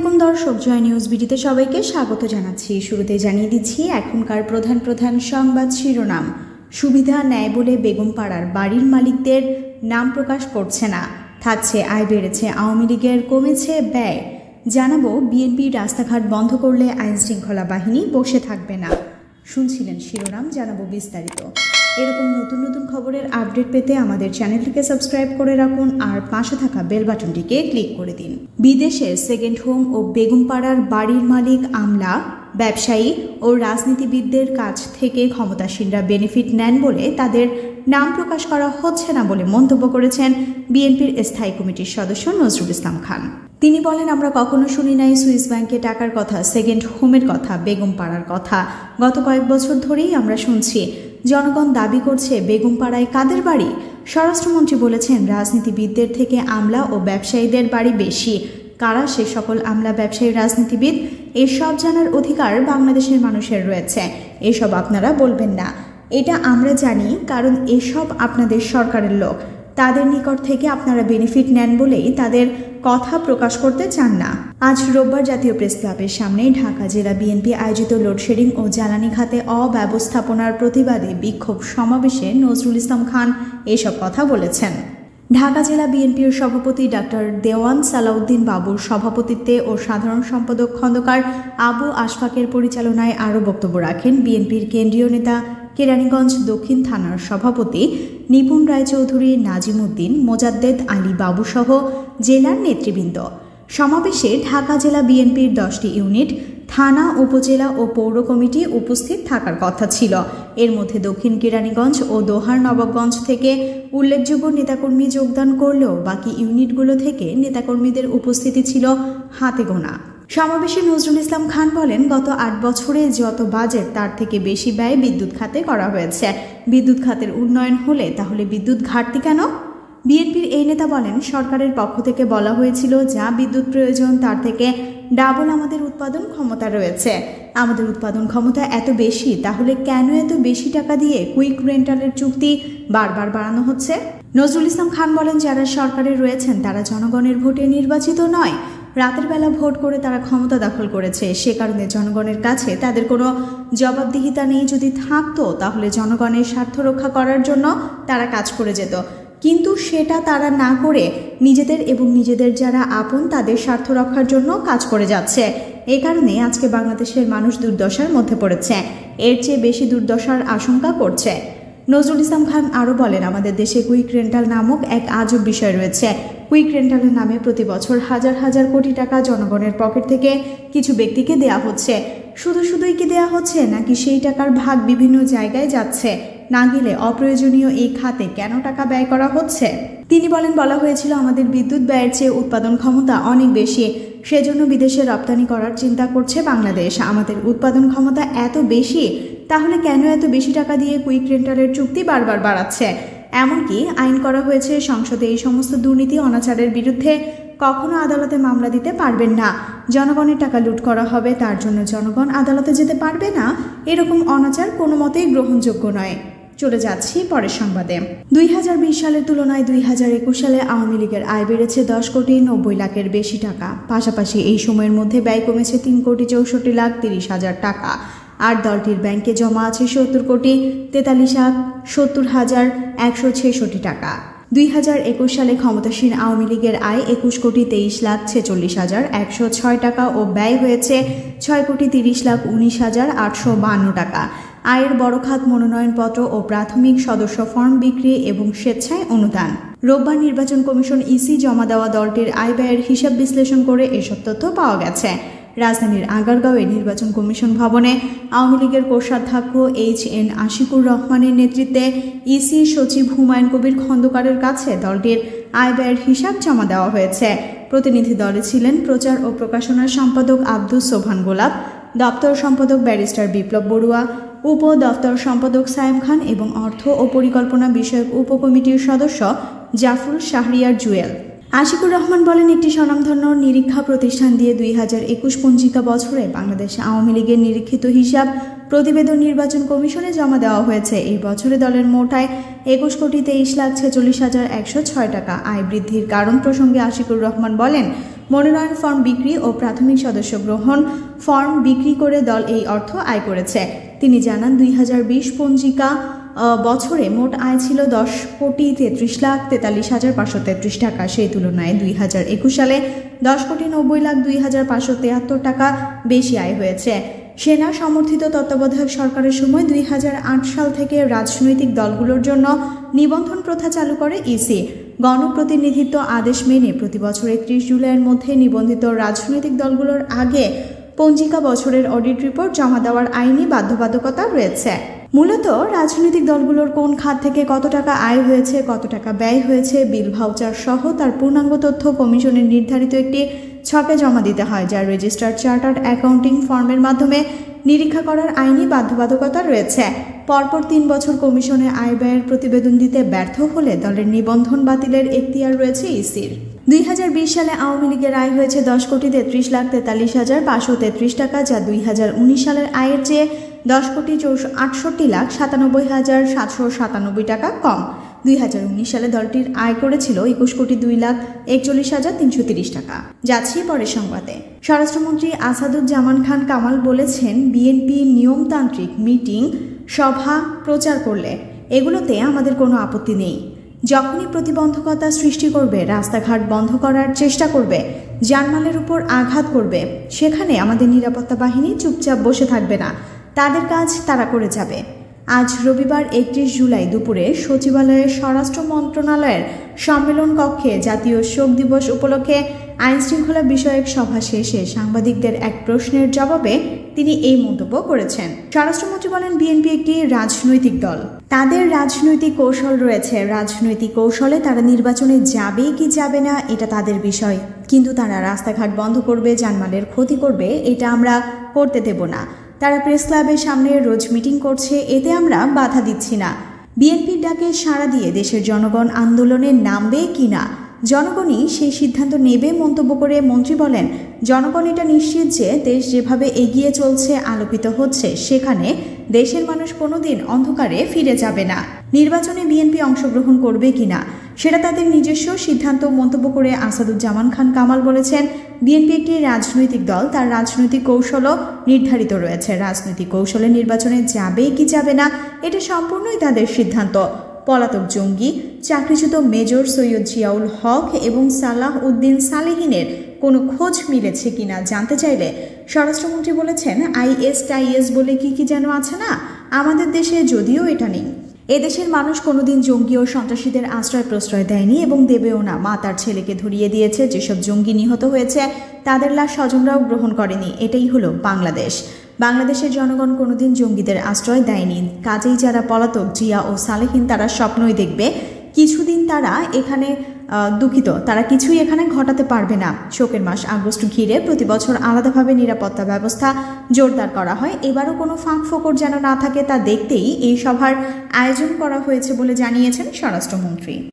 আলাইকুম দর্শক, জয় নিউজ বিডিতে সবাইকে স্বাগত জানাচ্ছি। শুরুতে জানিয়ে দিচ্ছি এখনকার প্রধান সংবাদ শিরোনাম। সুবিধা নেয় বলে বেগমপাড়ার বাড়ির মালিকদের নাম প্রকাশ করছে না। থাকছে আয় বেড়েছে আওয়ামী লীগের, কমেছে ব্যয়। জানাবো বিএনপি রাস্তাঘাট বন্ধ করলে আইনশৃঙ্খলা বাহিনী বসে থাকবে না। শুনছিলেন শিরোনাম, জানাবো বিস্তারিত। এরকম নতুন খবরের আপডেট পেতে আমাদের চ্যানেলটিকে সাবস্ক্রাইব করে রাখুন আর পাশে থাকা বেল বাটনটিকে ক্লিক করে দিন। বিদেশে সেকেন্ড হোম ও বেগমপাড়ার বাড়ির মালিক, আমলা, ব্যবসায়ী ও রাজনীতিবিদদের কাছ থেকে ক্ষমতাসীনরা বেনিফিট নেন বলে তাদের নাম প্রকাশ করা হচ্ছে না বলে মন্তব্য করেছেন বিএনপির স্থায়ী কমিটির সদস্য নজরুল ইসলাম খান। তিনি বলেন, আমরা কখনো শুনি নাই সুইস ব্যাংকে টাকার কথা, সেকেন্ড হোমের কথা, বেগমপাড়ার কথা। গত কয়েক বছর ধরেই আমরা শুনছি। জনগণ দাবি করছে বেগমপাড়ায় কাদের বাড়ি? স্বরাষ্ট্রমন্ত্রী বলেছেন রাজনীতিবিদদের থেকে আমলা ও ব্যবসায়ীদের বাড়ি বেশি। কারা সে সকল আমলা, ব্যবসায়ী, রাজনীতিবিদ? এসব জানার অধিকার বাংলাদেশের মানুষের রয়েছে। এসব আপনারা বলবেন না, এটা আমরা জানি, কারণ এসব আপনাদের সরকারের লোক। তাদের নিকট থেকে আপনারা বেনিফিট নেন বলেই তাদের কথা প্রকাশ করতে চান না। আজ রোববার জাতীয় প্রেস ক্লাবের সামনে ঢাকা জেলা বিএনপি আয়োজিত লোডশেডিং ও জ্বালানি খাতে অব্যবস্থাপনার প্রতিবাদে বিক্ষোভ সমাবেশে নজরুল ইসলাম খান এসব কথা বলেছেন। ঢাকা জেলা বিএনপির সভাপতি ডাক্তার দেওয়ান সালাউদ্দিন বাবুর সভাপতিত্বে ও সাধারণ সম্পাদক খন্দকার আবু আশফাকের পরিচালনায় আরও বক্তব্য রাখেন বিএনপির কেন্দ্রীয় নেতা, কেরানীগঞ্জ দক্ষিণ থানার সভাপতি নিপুণ রায়চৌধুরী, নাজিম উদ্দিন, মোজাদ্দেদ আলী বাবুসহ জেলার নেতৃবৃন্দ। সমাবেশে ঢাকা জেলা বিএনপির 10টি ইউনিট, থানা, উপজেলা ও পৌর কমিটি উপস্থিত থাকার কথা ছিল। এর মধ্যে দক্ষিণ কেরানীগঞ্জ ও দোহার নবাবগঞ্জ থেকে উল্লেখযোগ্য নেতাকর্মী যোগদান করলেও বাকি ইউনিটগুলো থেকে নেতাকর্মীদের উপস্থিতি ছিল হাতে গোনা। সমাবেশে নজরুল ইসলাম খান বলেন, গত 8 বছরে যত বাজেট তার থেকে বেশি ব্যয় বিদ্যুৎ খাতে করা হয়েছে। বিদ্যুৎ খাতের উন্নয়ন হলে তাহলে বিদ্যুৎ ঘাটতি কেন? বিএনপির এই নেতা বলেন, সরকারের পক্ষ থেকে বলা হয়েছিল যা বিদ্যুৎ প্রয়োজন তার থেকে ডাবল আমাদের উৎপাদন ক্ষমতা রয়েছে। আমাদের উৎপাদন ক্ষমতা এত বেশি, তাহলে কেন এত বেশি টাকা দিয়ে কুইক রেন্টালের চুক্তি বারবার বাড়ানো হচ্ছে? নজরুল ইসলাম খান বলেন, যারা সরকারে রয়েছেন তারা জনগণের ভোটে নির্বাচিত নয়। রাতের বেলা ভোট করে তারা ক্ষমতা দখল করেছে। সে কারণে জনগণের কাছে তাদের কোনো জবাবদিহিতা নেই। যদি থাকতো তাহলে জনগণের স্বার্থ রক্ষা করার জন্য তারা কাজ করে যেত, কিন্তু সেটা তারা না করে নিজেদের এবং নিজেদের যারা আপন তাদের স্বার্থ রক্ষার জন্য কাজ করে যাচ্ছে। এই কারণে আজকে বাংলাদেশের মানুষ দুর্দশার মধ্যে পড়েছে, এর চেয়ে বেশি দুর্দশার আশঙ্কা করছে। নজরুল ইসলাম খান আরও বলেন, আমাদের দেশে কুইক রেন্টাল নামক এক আজব বিষয় রয়েছে। কুইক রেন্টালের নামে প্রতি বছর হাজার হাজার কোটি টাকা জনগণের পকেট থেকে কিছু ব্যক্তিকে দেয়া হচ্ছে। শুধুই কি দেয়া হচ্ছে, নাকি সেই টাকার ভাগ বিভিন্ন জায়গায় যাচ্ছে? না গেলে অপ্রয়োজনীয় এই খাতে কেন টাকা ব্যয় করা হচ্ছে? তিনি বলেন, বলা হয়েছিল আমাদের বিদ্যুৎ ব্যয়ের চেয়ে উৎপাদন ক্ষমতা অনেক বেশি, সেজন্য বিদেশে রপ্তানি করার চিন্তা করছে বাংলাদেশ। আমাদের উৎপাদন ক্ষমতা এত বেশি, তাহলে কেন এত বেশি টাকা দিয়ে কুইক রেন্টালের চুক্তি বারবার বাড়াচ্ছে? এমনকি আইন করা হয়েছে, সংসদে এই সমস্ত দুর্নীতি অনাচারের বিরুদ্ধে কখনো আদালতে মামলা দিতে পারবেন না। জনগণের টাকা লুট করা হবে, তার জন্য জনগণ আদালতে যেতে পারবে না। এরকম অনাচার কোনো মতেই গ্রহণযোগ্য নয়। চলে যাচ্ছি পরের সংবাদে। 2020 সালের তুলনায় 2021 সালে আওয়ামী লীগের আয় বেড়েছে 10,90,00,000-এর বেশি টাকা। পাশাপাশি এই সময়ের মধ্যে ব্যয় কমেছে 3,64,30,000 টাকা। আর দলটির ব্যাংকে জমা আছে 70,43,70,166 টাকা। 2021 সালে ক্ষমতাসীন আওয়ামী লীগের আয় 21,23,46,106 টাকা ও ব্যয় হয়েছে 6,30,19,852 টাকা। আয়ের বড় খাত মনোনয়নপত্র ও প্রাথমিক সদস্য ফর্ম বিক্রি এবং স্বেচ্ছায় অনুদান। রোববার নির্বাচন কমিশন ইসি জমা দেওয়া দলটির আয় ব্যয়ের হিসাব বিশ্লেষণ করে এসব তথ্য পাওয়া গেছে। রাজধানীর আগারগাঁওয়ে নির্বাচন কমিশন ভবনে আওয়ামী লীগের কোষাধ্যক্ষ HN আশিকুর রহমানের নেতৃত্বে ইসি সচিব হুমায়ুন কবির খন্দকারের কাছে দলটির আয় ব্যয়ের হিসাব জমা দেওয়া হয়েছে। প্রতিনিধি দলে ছিলেন প্রচার ও প্রকাশনার সম্পাদক আব্দুস সোবহান গোলাপ, দপ্তর সম্পাদক ব্যারিস্টার বিপ্লব বড়ুয়া, উপ দপ্তর সম্পাদক সায়েম খান এবং অর্থ ও পরিকল্পনা বিষয়ক উপকমিটির সদস্য জাফরুল শাহরিয়ার জুয়েল। আশিকুর রহমান বলেন, একটি স্বনামধন্য নিরীক্ষা প্রতিষ্ঠান দিয়ে 2021 পঞ্জিকা বছরে বাংলাদেশ আওয়ামী লীগের নিরীক্ষিত হিসাব প্রতিবেদন নির্বাচন কমিশনে জমা দেওয়া হয়েছে। এই বছরে দলের মোট আয় 21,23,46,106 টাকা। আয় বৃদ্ধির কারণ প্রসঙ্গে আশিকুর রহমান বলেন, মনোনয়ন ফর্ম বিক্রি ও প্রাথমিক সদস্য গ্রহণ ফর্ম বিক্রি করে দল এই অর্থ আয় করেছে। তিনি জানান 2020 পঞ্জিকা বছরে মোট আয় ছিল 10,33,43,533 টাকা। সেই তুলনায় 2021 সালে 10,90,02,573 টাকা বেশি আয় হয়েছে। সেনা সমর্থিত তত্ত্বাবধায়ক সরকারের সময় 2008 সাল থেকে রাজনৈতিক দলগুলোর জন্য নিবন্ধন প্রথা চালু করে ইসি। গণপ্রতিনিধিত্ব আদেশ মেনে প্রতি বছর 31 জুলাইয়ের মধ্যে নিবন্ধিত রাজনৈতিক দলগুলোর আগে পঞ্জিকা বছরের অডিট রিপোর্ট জমা দেওয়ার আইনি বাধ্যবাধকতা রয়েছে। মূলত রাজনৈতিক দলগুলোর কোন খাত থেকে কত টাকা আয় হয়েছে, কত টাকা ব্যয় হয়েছে, বিল ভাউচার সহ তার পূর্ণাঙ্গ তথ্য কমিশনের নির্ধারিত একটি ছকে জমা দিতে হয়, যা রেজিস্টার্ড চার্টার্ড অ্যাকাউন্টিং ফার্মের মাধ্যমে নিরীক্ষা করার আইনি বাধ্যবাধকতা রয়েছে। পরপর 3 বছর কমিশনে আয় ব্যয়ের প্রতিবেদন দিতে ব্যর্থ হলে দলের নিবন্ধন বাতিলের এখতিয়ার রয়েছে ইসির। 2020 সালে আওয়ামী লীগের আয় হয়েছে 10,33,43,533 টাকা, যা 2019 সালের আয়ের চেয়ে 10,64,97,797 টাকা কম। 2019 সালে দলটির আয় করেছিল 21,02,41,330 টাকা। যাচ্ছি পরের সংবাদে। স্বরাষ্ট্রমন্ত্রী আসাদুজ্জামান খান কামাল বলেছেন, বিএনপি নিয়মতান্ত্রিক মিটিং, সভা, প্রচার করলে এগুলোতে আমাদের কোনো আপত্তি নেই। যখনই প্রতিবন্ধকতা সৃষ্টি করবে, রাস্তাঘাট বন্ধ করার চেষ্টা করবে, জানমালের উপর আঘাত করবে, সেখানে আমাদের নিরাপত্তা বাহিনী চুপচাপ বসে থাকবে না, তাদের কাজ তারা করে যাবে। আজ রবিবার 31 জুলাই দুপুরে সচিবালয়ের স্বরাষ্ট্র মন্ত্রণালয়ের সম্মেলন কক্ষে জাতীয় শোক দিবস উপলক্ষে আইনশৃঙ্খলা বিষয়ক সভা শেষে সাংবাদিকদের এক প্রশ্নের জবাবে তিনি এই মন্তব্য করেছেন। স্বরাষ্ট্রমন্ত্রী বলেন, বিএনপি একটি রাজনৈতিক দল, তাদের রাজনৈতিক কৌশল রয়েছে। রাজনৈতিক কৌশলে তারা নির্বাচনে যাবে কি যাবে না এটা তাদের বিষয়, কিন্তু তারা রাস্তাঘাট বন্ধ করবে, জানমালের ক্ষতি করবে, এটা আমরা করতে দেব না। তারা প্রেস ক্লাবের সামনে রোজ মিটিং করছে, এতে আমরা বাধা দিচ্ছি না। বিএনপির ডাকে সাড়া দিয়ে দেশের জনগণ আন্দোলনে নামবে কিনা জনগণই সেই সিদ্ধান্ত নেবে মন্তব্য করে মন্ত্রী বলেন, জনগণ এটা নিশ্চিত যে দেশ যেভাবে এগিয়ে চলছে, আলোকিত হচ্ছে, সেখানে দেশের মানুষ কোনোদিন অন্ধকারে ফিরে যাবে না। নির্বাচনে বিএনপি অংশগ্রহণ করবে কিনা সেটা তাদের নিজস্ব সিদ্ধান্ত মন্তব্য করে আসাদুজ্জামান খান কামাল বলেছেন, বিএনপি একটি রাজনৈতিক দল, তার রাজনৈতিক কৌশলও নির্ধারিত রয়েছে। রাজনৈতিক কৌশলে নির্বাচনে যাবে কি যাবে না এটা সম্পূর্ণই তাদের সিদ্ধান্ত। পলাতক জঙ্গি, চাকরিচ্যুত মেজর সৈয়দ জিয়াউল হক এবং সালাহ উদ্দিন সালেহিনের কোনো খোঁজ মিলেছে কিনা জানতে চাইলে স্বরাষ্ট্রমন্ত্রী বলেছেন, IS বলে কি যেন আছে না, আমাদের দেশে যদিও এটা নেই। এদেশের মানুষ কোনোদিন জঙ্গি ও সন্ত্রাসীদের আশ্রয় প্রশ্রয় দেয়নি এবং দেবেও না। মা তার ছেলেকে ধরিয়ে দিয়েছে, যেসব জঙ্গি নিহত হয়েছে তাদের লাশ স্বজনরাও গ্রহণ করেনি। এটাই হলো বাংলাদেশ। বাংলাদেশের জনগণ কোনোদিন জঙ্গিদের আশ্রয় দেয়নি। কাজেই যারা পলাতক জিয়া ও সালেহিন তারা স্বপ্নই দেখবে কিছুদিন তারা এখানে দুঃখিত, তারা কিছুই এখানে ঘটাতে পারবে না। শোকের মাস আগস্ট ঘিরে প্রতি বছর আলাদাভাবে নিরাপত্তা ব্যবস্থা জোরদার করা হয়। এবারও কোনো ফাঁক ফোকর যেন না থাকে তা দেখতেই এই সভার আয়োজন করা হয়েছে বলে জানিয়েছেন স্বরাষ্ট্রমন্ত্রী।